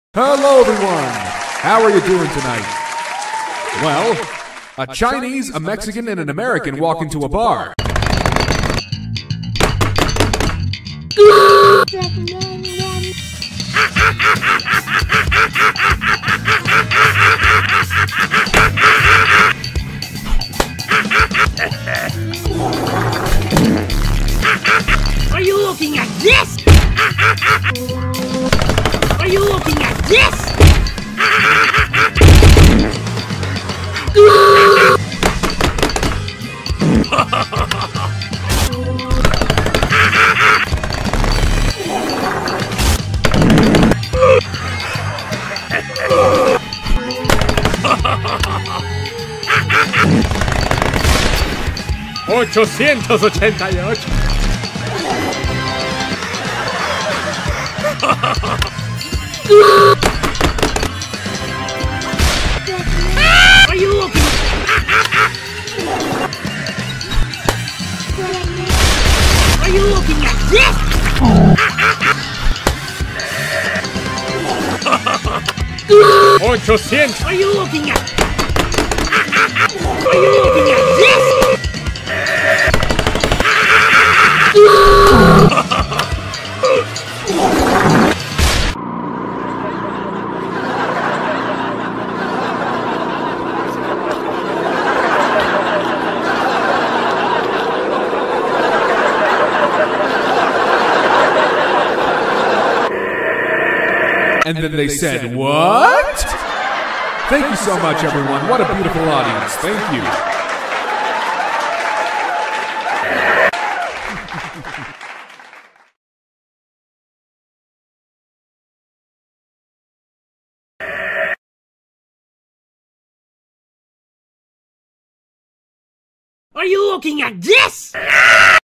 Hello, everyone! How are you doing tonight? Well, a Chinese, a Mexican, and an American walk into a bar. Are you looking at this? Are you looking at this? ¡888! Are you looking? Are you looking at this? ¡800! Are you looking at? Are you looking at this? And then they said, what? Thank you so much, everyone. What a beautiful audience. Thank you. Are you looking at this?